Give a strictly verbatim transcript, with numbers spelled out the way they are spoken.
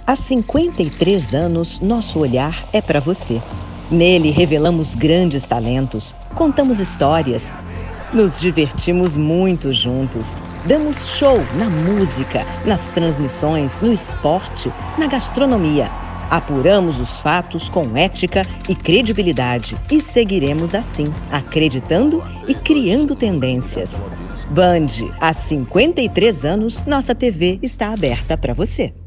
Há cinquenta e três anos, nosso olhar é para você. Nele, revelamos grandes talentos, contamos histórias, nos divertimos muito juntos. Damos show na música, nas transmissões, no esporte, na gastronomia. Apuramos os fatos com ética e credibilidade e seguiremos assim, acreditando e criando tendências. Band, há cinquenta e três anos, nossa T V está aberta para você.